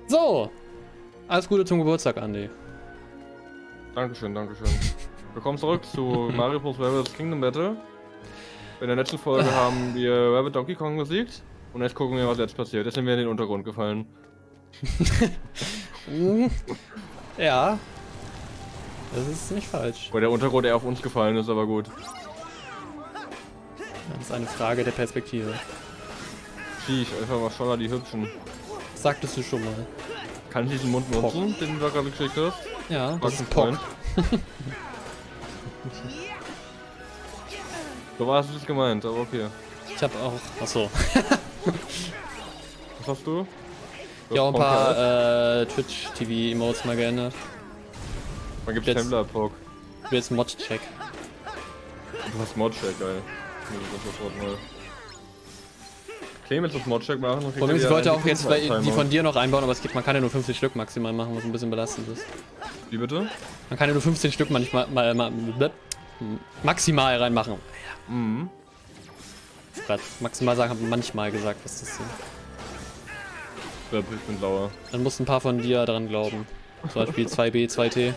So, alles Gute zum Geburtstag, Andi. Dankeschön, dankeschön. Willkommen zurück zu Mario Bros. Rabbids Kingdom Battle. In der letzten Folge haben wir Rabbid Donkey Kong besiegt. Und jetzt gucken wir, was jetzt passiert. Jetzt sind wir in den Untergrund gefallen. Ja. Das ist nicht falsch. Weil der Untergrund eher auf uns gefallen ist, aber gut. Das ist eine Frage der Perspektive. Viech, einfach mal schon mal die Hübschen. Das sagtest du schon mal. Kann ich diesen Mund nutzen, den du da gerade geschickt hast? Ja, das ist Pock. So war es nicht gemeint, aber okay. Ich hab auch. Achso. Was hast du? Ja, auch ein paar Twitch-TV-Emotes mal geändert. Man gibt Templar-Pock. Ich will jetzt Mod-Check. Du hast Mod-Check, geil. Das sofort mal. Clemens das Mod-Check machen. Und ich wollte auch jetzt die von dir noch einbauen, aber es geht, man kann ja nur 50 Stück maximal machen, was ein bisschen belastend ist. Wie bitte? Man kann ja nur 15 Stück maximal reinmachen. Ja. Mhm. Grad maximal sagen, habe manchmal gesagt, was das sind. Ich bin sauer. Dann mussten ein paar von dir daran glauben. Zum Beispiel 2B, 2T.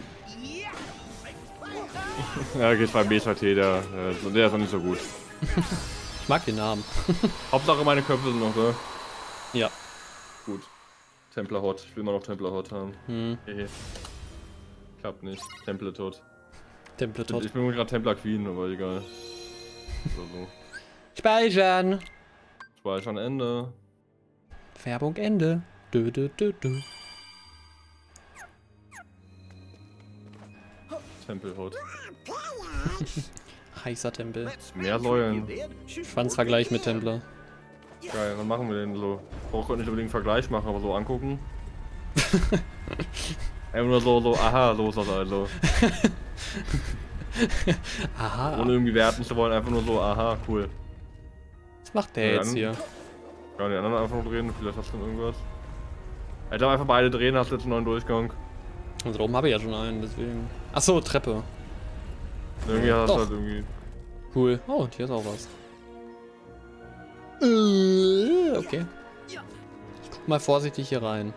Ja, geht 2B, 2T, der ist noch nicht so gut. Ich mag den Namen. Hauptsache meine Köpfe sind noch da. Ja. Gut. Templar Hot. Ich will immer noch Templar Hot haben. Hehe. Klappt nicht. Temple tot. Temple tot. Ich bin gerade Templar Queen, aber egal. So. Speichern! Speichern Ende. Werbung Ende. Dö, dö, dö, dö. Tempel Hot. Heißer Tempel. Mehr Säulen. Schwanzvergleich mit Templer. Geil, was machen wir denn so? Ich brauche nicht unbedingt einen Vergleich machen, aber so angucken. Einfach nur so, aha, so ist das also. Aha. Ohne irgendwie werten zu wollen, einfach nur so, aha, cool. Was macht der jetzt hier? Ja, die anderen einfach nur drehen, vielleicht hast du irgendwas. Alter, einfach beide drehen, hast du jetzt einen neuen Durchgang. Und da oben habe ich ja schon einen, deswegen. Achso, Treppe. Irgendwie hast du Doch. halt irgendwie. Cool. Oh, und hier ist auch was. Okay. Ich guck mal vorsichtig hier rein.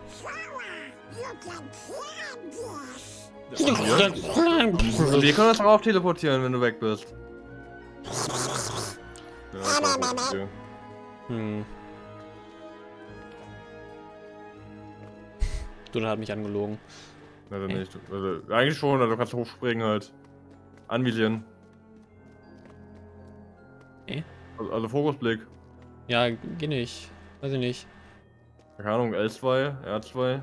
Wir können uns drauf teleportieren, wenn du weg bist. Ja, das war okay. Du hat mich angelogen. Also nicht. Also, eigentlich schon, also du kannst hochspringen halt. Anvisieren. Also Fokusblick. Ja, geh nicht. Weiß ich nicht. Keine Ahnung, L2, R2.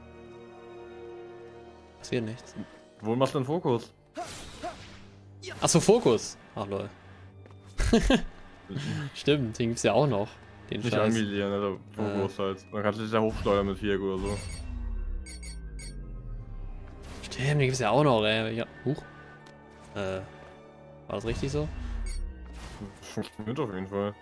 Passiert nichts. Wo machst du denn Fokus? Achso, Fokus. Ach lol. Stimmt, den gibt's ja auch noch. Den Nicht Scheiß. anvisieren, also Fokus halt. Man kann sich ja hochsteuern mit Viereck oder so. Stimmt, den gibt's ja auch noch, ey. Ja. Huch. War das richtig so? Funktioniert auf jeden Fall.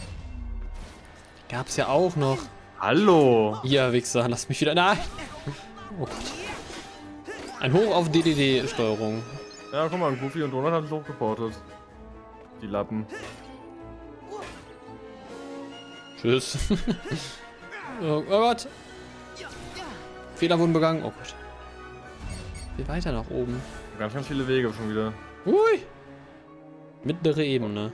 Gab's ja auch noch. Hallo! Ihr Wichser, lass mich wieder. Nein! Oh Gott. Ein Hoch auf DDD-Steuerung. Ja, guck mal, Goofy und Donald haben es hochgeportet. Die Lappen. Tschüss. Oh Gott. Fehler wurden begangen. Oh Gott. Viel weiter nach oben. Ganz viele Wege schon wieder. Ui. Mittlere Ebene.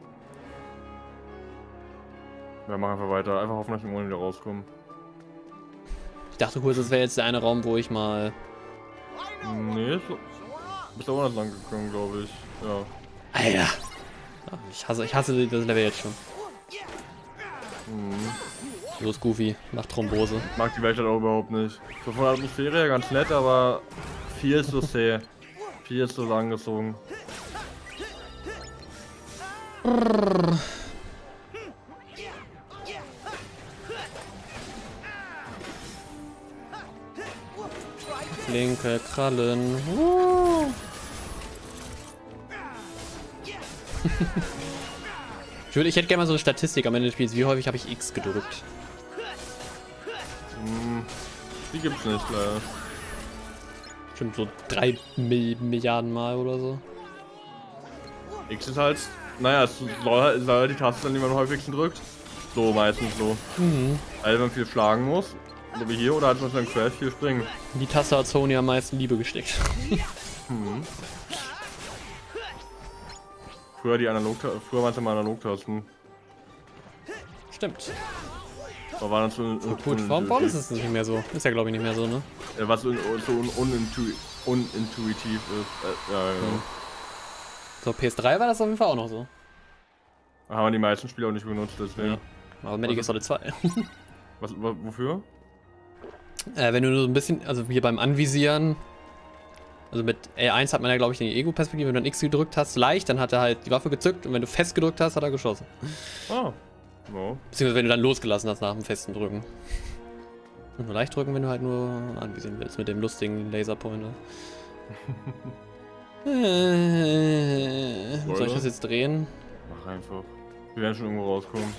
Ja, mach einfach weiter. Einfach hoffen, dass wir morgen wieder rauskommen. Ich dachte kurz, das wäre jetzt der eine Raum, wo ich mal... Nee, du bist da woanders lang gekommen, glaube ich. Ja. Alter. Ich hasse das Level jetzt schon. Los, Goofy. Mach Thrombose. Ich mag die Welt halt auch überhaupt nicht. So von der Atmosphäre her ganz nett, aber viel zu zäh. Viel zu langgezogen. Linke Krallen. Ich hätte gerne mal so eine Statistik am Ende des Spiels. Wie häufig habe ich X gedrückt? Die gibt's nicht, leider. Bestimmt so 3 Milliarden Mal oder so. X ist halt, naja, es soll halt die Taste sein, die man am häufigsten drückt. So, meistens so. Also wenn man viel schlagen muss, So wie hier, oder hat man dann Crash hier springen? Die Taste hat Sony am meisten Liebe gesteckt. Mhm. Früher waren es immer Analogtasten. Stimmt. Da waren das so Gut, warum ist es nicht mehr so? Ist ja glaube ich nicht mehr so, ne? was so unintuitiv ist. Ja. So, PS3 war das auf jeden Fall auch noch so. Haben die meisten Spiele auch nicht benutzt, deswegen. Ja. Aber Metal Gear Solid 2. Wofür? Wenn du nur so ein bisschen, also hier beim Anvisieren, also mit L1 hat man ja glaube ich die Ego-Perspektive, wenn du dann X gedrückt hast, leicht, dann hat er halt die Waffe gezückt und wenn du fest gedrückt hast, hat er geschossen. Ah. No. Beziehungsweise wenn du dann losgelassen hast nach dem festen Drücken. Und nur leicht drücken, wenn du halt nur anvisieren willst mit dem lustigen Laserpointer. Soll ich das jetzt drehen? Mach einfach. Wir werden schon irgendwo rauskommen.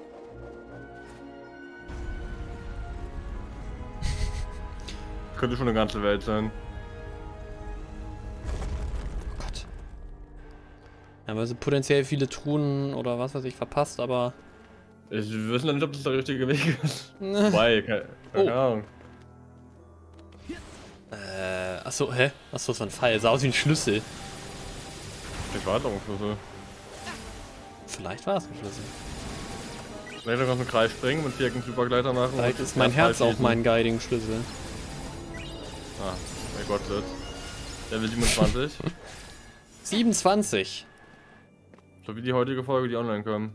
Könnte schon eine ganze Welt sein. Oh Gott. Ja, weil sie potenziell viele Truhen oder was weiß ich verpasst, aber... Ich weiß nicht, ob das der richtige Weg ist. Wobei, keine Ahnung. Achso, hä? Achso, das war ein Pfeil. Sah aus wie ein Schlüssel. Ich war doch ein Schlüssel. Vielleicht war es ein Schlüssel. Vielleicht kannst du einen Kreis springen, mit Vierecken Supergleiter machen. Vielleicht ist mein Herz auch mein Guiding-Schlüssel. Ah, mein Gott, Level 27. 27. So wie die heutige Folge, die online kam.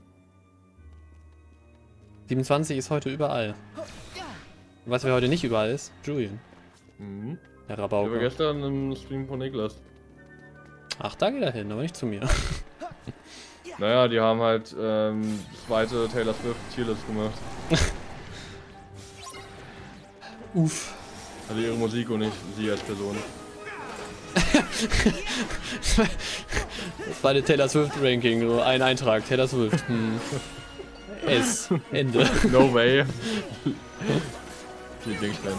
27 ist heute überall. Und weißt du, wer heute nicht überall ist? Julian. Mhm. Der Ich war Rabauker. gestern im Stream von Niklas. Ach, da geht er hin, aber nicht zu mir. Naja, die haben halt zweite Taylor Swift Tierlist gemacht. Uff. Also ihre Musik und nicht sie als Person. Das war eine Taylor Swift Ranking, so ein Eintrag, Taylor Swift. S. Ende. No way. Lieblingsband.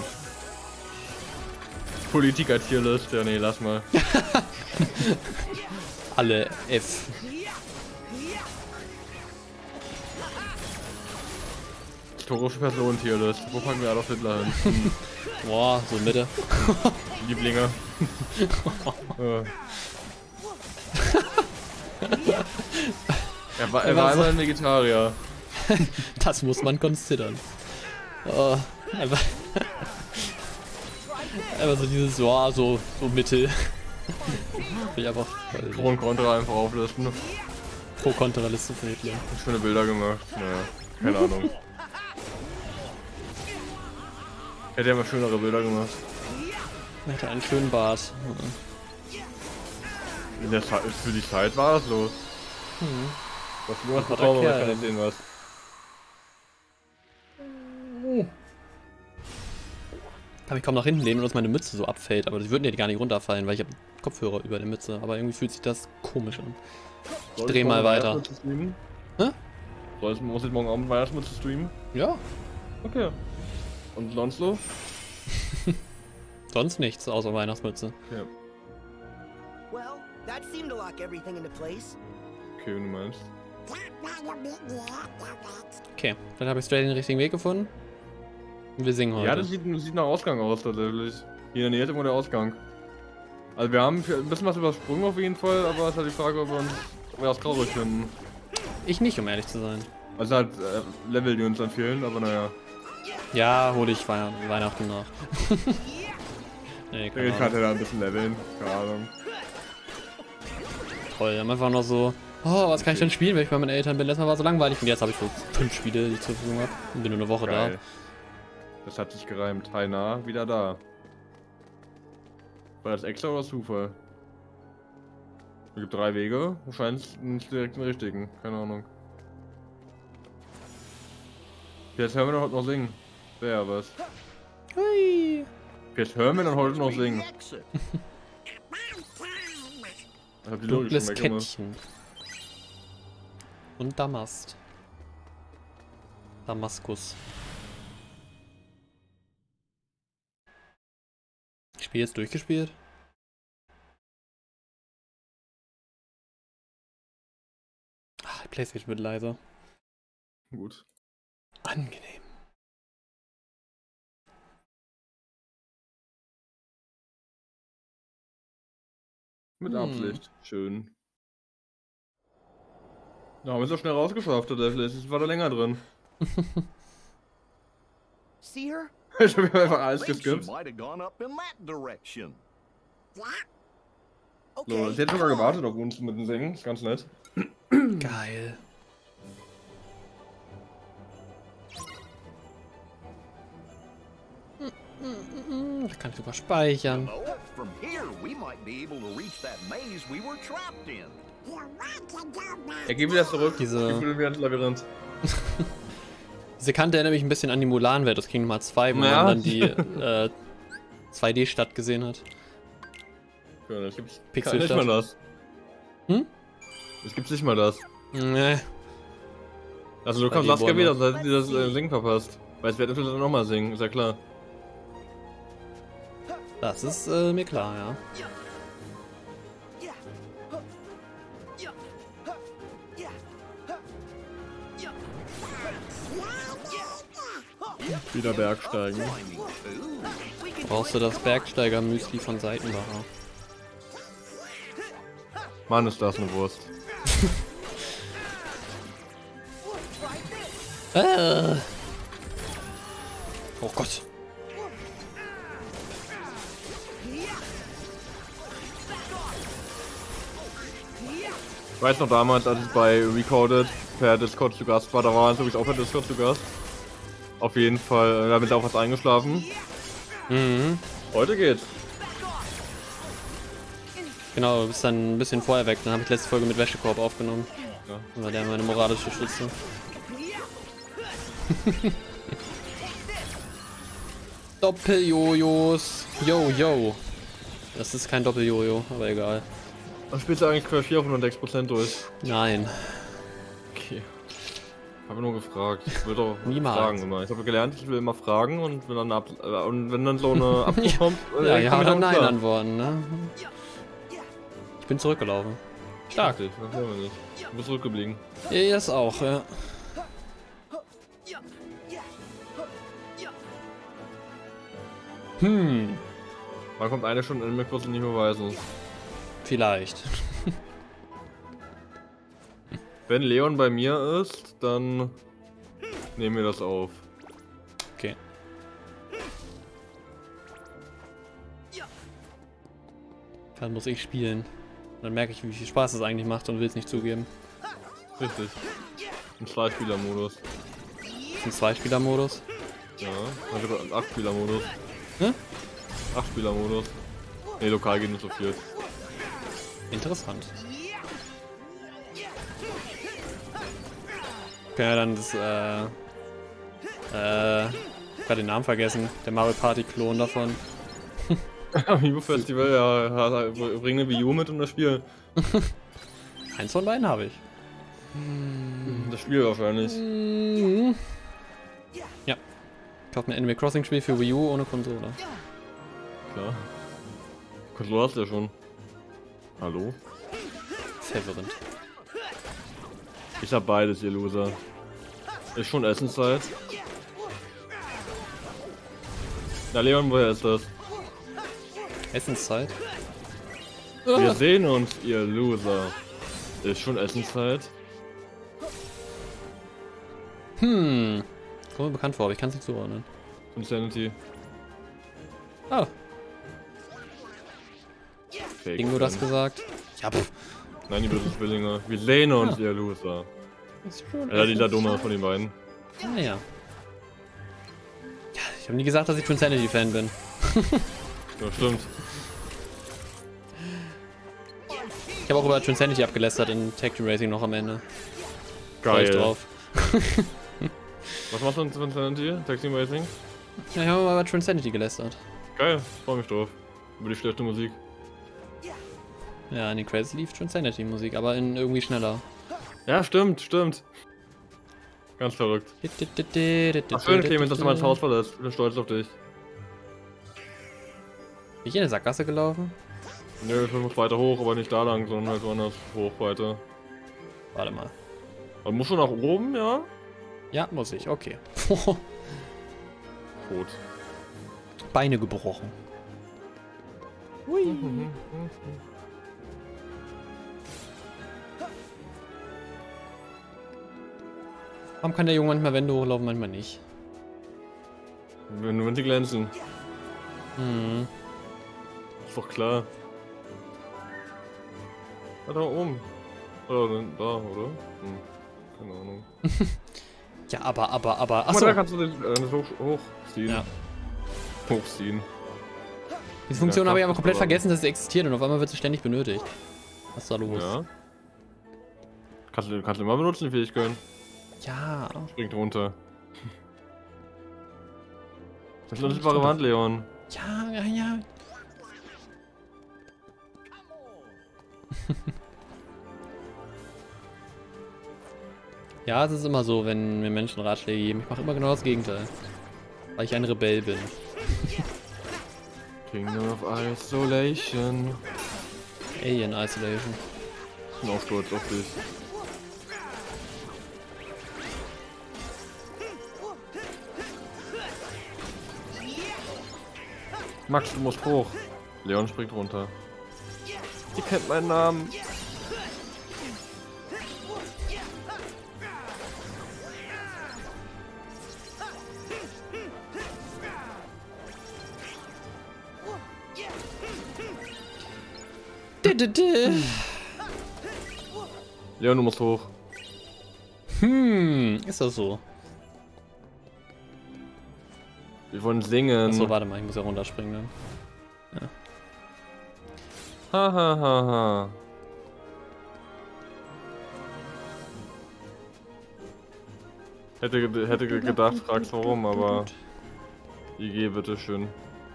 Politiker-Tierlist, ja nee, lass mal. Alle F. Historische Personen-Tierlist. Wo packen wir Adolf Hitler hin? Boah, so Mitte. Lieblinge. Er war einmal ein Vegetarier. Das muss man considern. Oh, einfach so dieses, oh, so Mittel. Ich einfach Pro und Contra einfach auflisten. Pro-Kontra-Liste für Hitler. Schöne Bilder gemacht. Naja, keine Ahnung. Hätte ja mal schönere Bilder gemacht. Er hatte einen schönen Bart. In der Zeit, für die Zeit war das so. Was du was bekommen, aber ich kann nicht sehen was. Kann mich kaum nach hinten lehnen, dass meine Mütze so abfällt, aber die würden ja gar nicht runterfallen, weil ich habe Kopfhörer über der Mütze. Aber irgendwie fühlt sich das komisch an. Ich dreh mal weiter. Hä? Muss ich morgen Abend Weihnachtsmütze streamen? Ja. Okay. Und sonst so? Sonst nichts außer Weihnachtsmütze. Okay. Well, that seemed to lock everything into place. Okay, wenn du meinst. Okay, dann habe ich straight den richtigen Weg gefunden. Und wir singen heute. Ja, das sieht nach Ausgang aus tatsächlich. Hier in der Nähe ist irgendwo der Ausgang. Also wir haben ein bisschen was übersprungen auf jeden Fall, aber es ist halt die Frage, ob wir das traurig finden. Ich nicht, um ehrlich zu sein. Also halt Level, die uns dann fehlen, aber naja. Ja, hole ich Weihnachten nach. Nee, keine Ich kann Ahnung. ja da ein bisschen leveln, keine Ahnung. Toll, wir haben einfach noch so, oh, was kann ich denn spielen, wenn ich bei meinen Eltern bin? Letztes Mal war es so langweilig und jetzt habe ich so 5 Spiele, die ich zur Verfügung habe. Und bin nur eine Woche Geil. Das hat sich gereimt. Hi, na, wieder da. War das extra oder Zufall? Es gibt 3 Wege, wahrscheinlich nicht direkt den richtigen, keine Ahnung. Jetzt hören wir doch noch singen. Wäre ja was. da. Hui. Jetzt hören wir dann heute noch singen. Ich hab die Lyrik Dunkles schon weggemacht. Kettchen. Und Damast. Damaskus. Spiel jetzt durchgespielt? Ach, die Playstation wird leiser. Gut. Angenehm. Mit Absicht. Schön. Da haben wir es so schnell rausgeschafft, der Deathlish. Ich war da länger drin. See her? Ich hab einfach alles Think she geskippt. might have gone up in that direction. So, Okay. ich hätte sogar gewartet auf uns mit dem Singen. Ist ganz nett. Geil. Da kann ich sogar speichern. Oh, from here we might be able to reach that maze we were trapped in. Er geht wieder zurück. Diese- Ich will wieder ins Labyrinth. Diese Kante erinnert mich ein bisschen an die Mulan-Welt aus Kingdom Hearts 2, wo Ja. man dann die 2D-Stadt gesehen hat. Ja, das gibt's Pixelstadt. nicht mal das. Hm? Es gibt nicht mal das. Nee. Also du Bei kannst dem Saskia Bäume. wieder, seit sie das Singen verpasst. Weil es wird natürlich dann nochmal singen, ist ja klar. Das ist mir klar, ja. Wieder Bergsteigen. Brauchst du das Bergsteiger-Müsli von Seitenbacher? Mann, ist das eine Wurst. Oh Gott. Ich weiß noch damals, als ich bei Recoded per Discord zu Gast war, da war wirklich auch per Discord zu Gast. Auf jeden Fall, da bin ich auch was eingeschlafen. Mhm. Heute geht's. Genau, du bist dann ein bisschen vorher weg. Dann habe ich letzte Folge mit Wäschekorb aufgenommen. Ja. War der meine moralische Stütze. Doppel-Jojos. Yo, yo. Das ist kein Doppel-Jojo, aber egal. Dann spielst du eigentlich Crash 4 auf 106% durch. Nein. Okay. Habe nur gefragt. Ich will doch Niemals. fragen immer. Ich habe gelernt, ich will immer fragen und wenn dann so eine Abzug kommt, Ja, ja komm ich oder damit nein klar. antworten, ne? Ich bin zurückgelaufen. Stark. Richtig, das hören wir nicht. Du bist zurückgeblieben. Ja, das auch, ja. Hm, Wann kommt eine Stunde in Mikros nicht beweisen? vielleicht. Wenn Leon bei mir ist, dann nehmen wir das auf. Okay. Dann muss ich spielen. Dann merke ich, wie viel Spaß es eigentlich macht und will es nicht zugeben. Richtig. Ein Zwei-Spieler-Modus. Ein Zweispieler-Modus. Ja, also ein 8-Spieler-Modus. Hä? 8-Spieler-Modus. Ne, lokal geht nicht so viel. Interessant. Okay, ja, dann das, ich hab grad den Namen vergessen. Der Mario Party Klon davon. Amiibo Festival, ja, bring eine Wii U mit und das Spiel. Eins von beiden habe ich. Das Spiel wahrscheinlich. Ja. Ich kaufe mir ein Animal Crossing Spiel für Wii U ohne Konsole. Klar. Controller hast du ja schon. Hallo? Verwirrend. Ich hab beides, ihr Loser. Ist schon Essenszeit. Na Leon, woher ist das? Essenszeit. Wir sehen uns, ihr Loser. Ist schon Essenszeit. Kommt mir bekannt vor, aber ich kann es nicht zuordnen. Insanity. Ah, Fake Bingo das Fan. gesagt? Ja, pff. Nein, die bösen Zwillinge. Wir sehen uns, ihr Loser. Ist schon Ja, dieser Dumme von den beiden. Naja. Ja, ich habe nie gesagt, dass ich Twinsanity-Fan bin. Ja, stimmt. Ich habe auch über Twinsanity abgelästert in Tag Team Racing noch am Ende. Freu ich Geil. drauf. Was machst du in Insanity? Tag Team Racing? Ja, ich habe mal über Twinsanity gelästert. Geil, freu mich drauf. Über die schlechte Musik. Ja, in den Credits lief Twinsanity-Musik, aber in irgendwie schneller. Ja, stimmt, stimmt. Ganz verrückt. Ach, schön, Clemens, dass du mein Haus verlässt. Ich bin stolz auf dich. Bin ich in eine Sackgasse gelaufen? Nö, ich muss weiter hoch, aber nicht da lang, sondern halt woanders hoch weiter. Warte mal. Man muss schon nach oben, ja? Ja, muss ich, okay. Tot. Beine gebrochen. Hui. Warum kann der Junge manchmal Wände hochlaufen, manchmal nicht? Nur wenn sie glänzen. Hm. Ist doch klar. Da oben. Oder da, oder? Keine Ahnung. Ja, aber. Guck mal, Achso. da kannst du das hochziehen. Ja. Hochziehen. Diese Funktion Ja, habe ich aber komplett aber- vergessen, dass sie existiert und auf einmal wird sie ständig benötigt. Was ist da los? Ja. Kannst du immer benutzen, die Fähigkeiten. Ja. Springt runter. Das ist eine unsichtbare Wand, Leon. Ja. Ja, es ist immer so, wenn mir Menschen Ratschläge geben. Ich mache immer genau das Gegenteil. Weil ich ein Rebell bin. Kingdom of Isolation. Alien Isolation. Ich bin auch stolz auf dich. Max, du musst hoch. Leon springt runter. Ihr kennt meinen Namen. Leon, du musst hoch. Ist das so? Wir wollen singen. Achso, warte mal, ich muss ja runterspringen dann. Ha ha ha ha. Hätte gedacht, fragst warum, aber IG, bitteschön.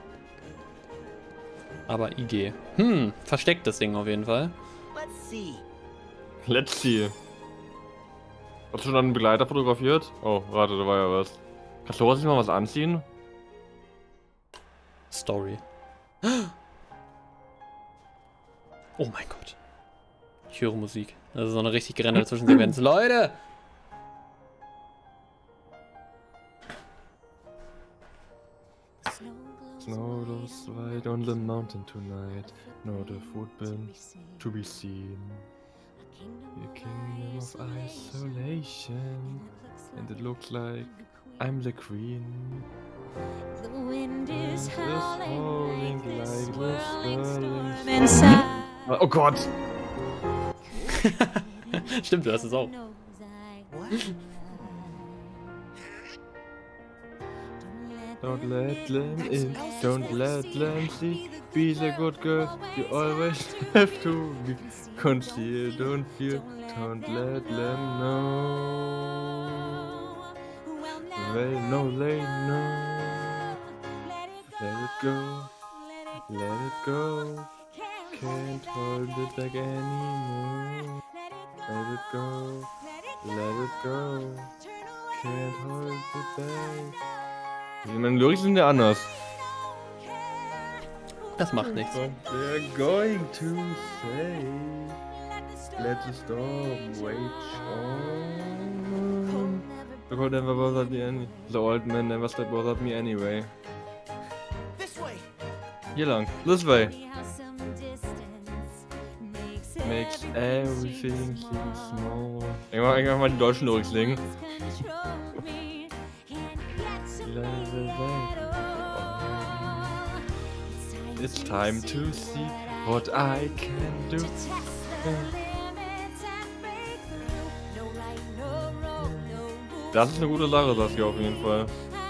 Aber IG. Versteckt das Ding auf jeden Fall. Let's see. Let's see. Hast du schon einen Begleiter fotografiert? Oh, warte, da war ja was. Kannst du nicht mal was anziehen? Story. Oh mein Gott. Ich höre Musik. Das ist so eine richtig gerenderte Zwischensequenz. Leute! Snow glows white on the mountain tonight. Not a footprint to be seen. A kingdom of isolation. And it looks like I'm the queen. The wind is This howling howling like this like swirling this storm swirling inside. Oh Gott! Stimmt, du hast es auch. Don't let them in, don't let them see. Be the good girl you always have to be. Conceal, don't fear, don't let them know. They know, they know. Let it go, let it go. Can't hold it back anymore. Let it go, let it go. Can't hold it back. Meine Lyrics sind ja anders. Das macht nichts. What they're going to say. Let the storm rage on. The cold never bothered me any. The old man never bothered me anyway. This way. Hier lang. This way. Makes everything seem small. Irgendwann mal die deutschen Lyrics singen. It's time to see what I can do. Das ist eine gute Sache, Saskia, auf jeden Fall.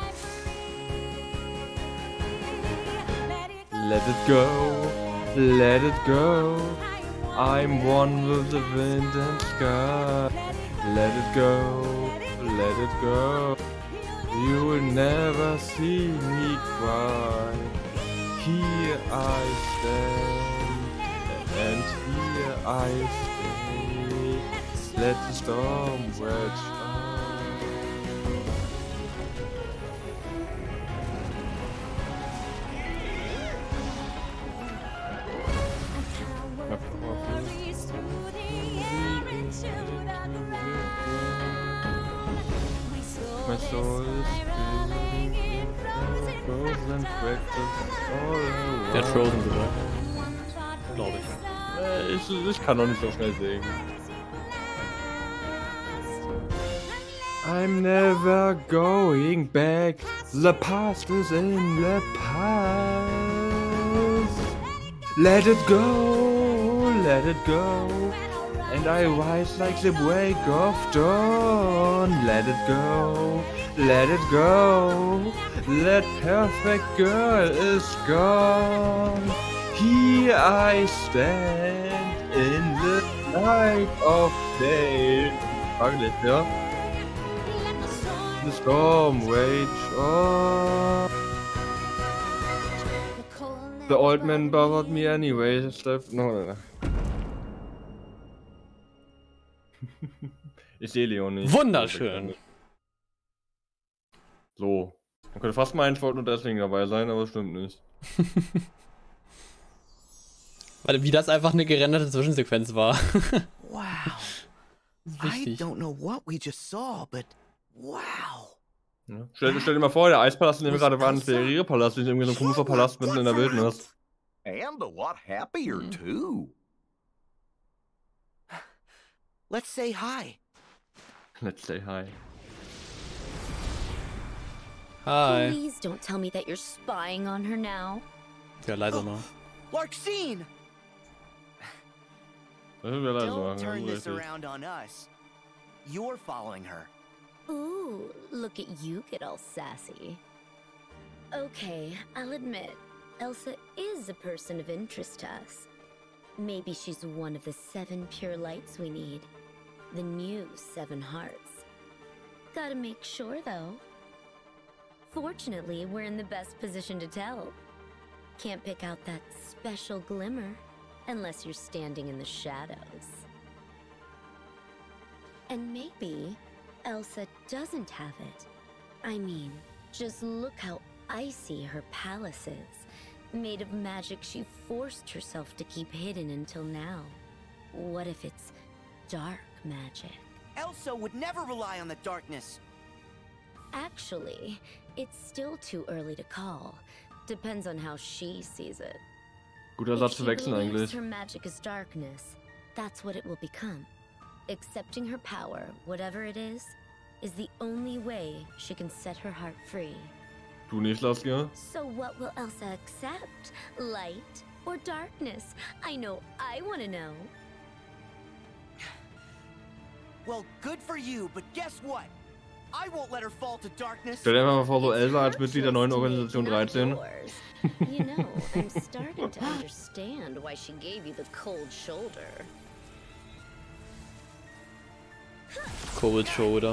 Let it go, let it go. I'm one with the wind and sky. Let it go, let it go. You will never see me cry. Here I stand, and here I stay. Let the storm rage on. My soul is spinning in frozen fractals all around. Der hat Frozen gesagt. Glaube ich. Ich kann noch nicht so schnell singen. I'm never going back. The past is in the past. Let it go, let it go. And I rise like the break of dawn. Let it go, let it go. That perfect girl is gone. Here I stand in the light of day. Fraglich, ja? The storm rage on. The old man bothered me anyway. No. Ich sehe Leon nicht. Wunderschön. So. Man könnte fast meinen, ich wollte nur deswegen dabei sein, aber das stimmt nicht. Weil wie das einfach eine gerenderte Zwischensequenz war. Wow. Das ist I wichtig. don't know what we just saw, but wow. Ja. Stell dir mal vor, der Eispalast, in dem wir gerade waren, ist der Palast, nicht irgendwie so ein komischer Palast mitten in der Wildnis. And a lot happier, too. Let's say hi. Let's say hi. Hi. Please don't tell me that you're spying on her now. Ja, leiser mal. Larxene! Das ist ja leise Don't machen, turn das this ist richtig. around on us. You're following her. Ooh, look at you get all sassy. Okay, I'll admit, Elsa is a person of interest to us. Maybe she's one of the 7 pure lights we need. The new 7 hearts. Gotta make sure, though. Fortunately, we're in the best position to tell. Can't pick out that special glimmer unless you're standing in the shadows. And maybe Elsa doesn't have it. I mean, just look how icy her palace is. Made of magic she forced herself to keep hidden until now. What if it's dark magic? Elsa would never rely on the darkness. Actually, it's still too early to call. Depends on how she sees it. Guter If Satz she zu wechseln believes eigentlich. her magic is darkness, that's what it will become. Accepting her power, whatever it is the only way she can set her heart free. Du nicht, Saskia? So what will Elsa accept? Light or darkness? I know I want to know. Well, good for you, but guess what? I won't let her fall to darkness. Stell dir einfach mal vor, so It's Elsa als her Mitglied der choice neuen to make, Organisation not 13. yours. You know, I'm starting to understand why she gave you the cold shoulder. Cold Shoulder.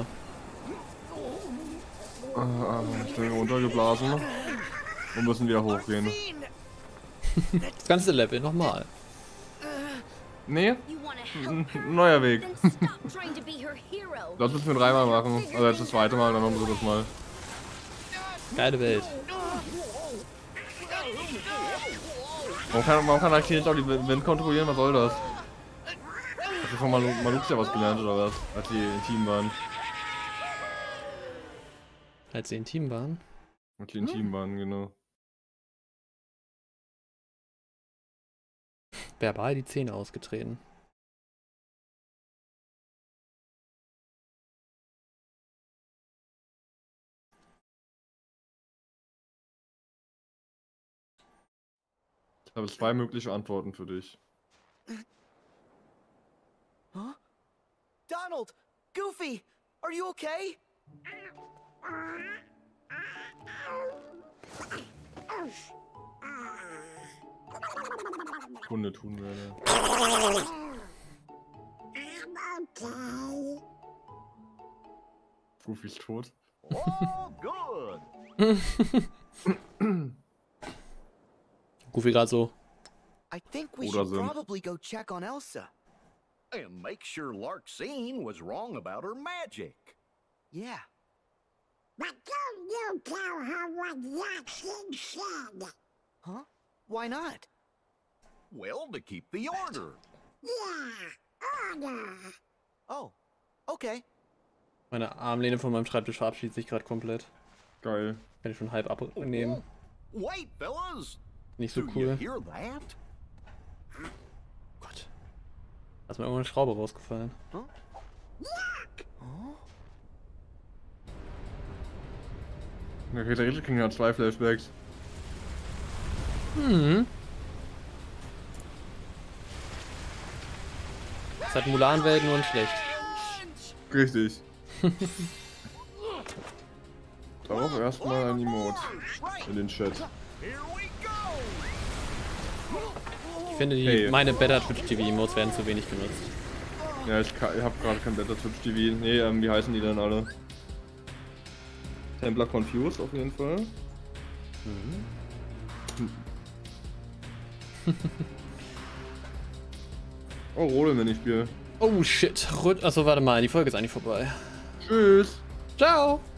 Ich bin runtergeblasen. Und müssen wieder hochgehen. Larxene! Das ganze Level nochmal. Nee, You want to help her? neuer Weg. Then stop trying to be her hero. Das müssen wir 3-mal machen. Also jetzt das 2. Mal, dann noch ein 3. Mal. Geile Welt. Warum kann Akil nicht auch die Wind kontrollieren? Was soll das? Hat sie von Malux ja was gelernt oder was? Als die im Team waren. Als sie im Team waren. Als die im Team waren, genau. Verbal die Zähne ausgetreten. Ich habe 2 mögliche Antworten für dich. Huh? Donald! Goofy! Are you okay? Hunde tun werde. Goofy ist tot. Oh, good. Goofy gerade so. I think we Oder should sind. probably go check on Elsa. And make sure Larxene was wrong about her magic. Yeah. But don't you tell her what Larxene said. Huh? Why not? Well, to keep the order. Yeah, order. Oh, okay. Meine Armlehne von meinem Schreibtisch verabschiedet sich gerade komplett. Geil. Kann ich schon halb abnehmen. Wait, fellas. Nicht so Do you cool. hear that? Gott. Da ist mir irgendwo eine Schraube rausgefallen. Oh? Der Ritter King hat 2 Flashbacks. Hm. Das hat Mulan-Welt nur in schlecht. Richtig. Darauf erstmal ein Emote in den Chat. Ich finde, meine Better Twitch TV Emotes werden zu wenig genutzt. Ja, ich habe gerade kein Better Twitch TV. Nee, wie heißen die denn alle? Templar Confused auf jeden Fall. Oh, Rode-Minispiel. Oh shit. Achso, warte mal, die Folge ist eigentlich vorbei. Tschüss. Ciao.